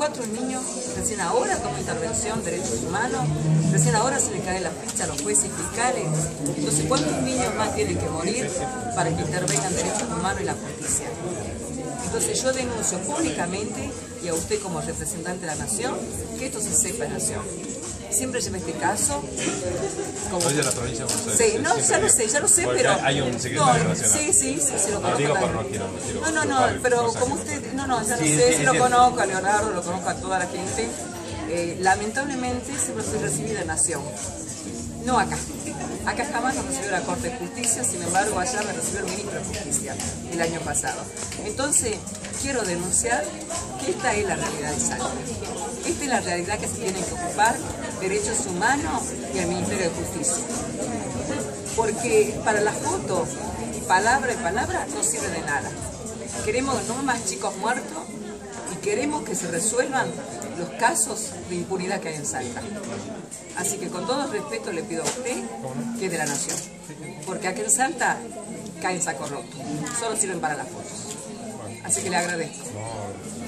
4 niños, recién ahora toma intervención, derechos humanos, recién ahora se le cae la ficha a los jueces y fiscales. Entonces, ¿cuántos niños más tienen que morir para que intervengan derechos humanos y la justicia? Entonces yo denuncio públicamente, y a usted como representante de la Nación, que esto se sepa en Nación. Siempre lleva este caso. Como... Soy de la provincia de Buenos Aires. Sí, no, ya lo sé, pero... Hay un secretario nacional. Sí, lo conozco. Digo por no, pero como usted... No, ya lo sé, sí lo conozco, a Leonardo, lo conozco a toda la gente. Lamentablemente siempre soy recibida en Nación. No acá. Acá jamás nos recibió la Corte de Justicia, sin embargo allá me recibió el Ministro de Justicia el año pasado. Entonces, quiero denunciar que esta es la realidad de Salta. Esta es la realidad que se tienen que ocupar derechos humanos y el Ministerio de Justicia. Porque para la foto, palabra no sirve de nada. Queremos no más chicos muertos y queremos que se resuelvan los casos de impunidad que hay en Salta. Así que con todo respeto le pido a usted que es de la Nación. Porque aquí en Salta caen saco roto. Solo sirven para las fotos. Así que le agradezco.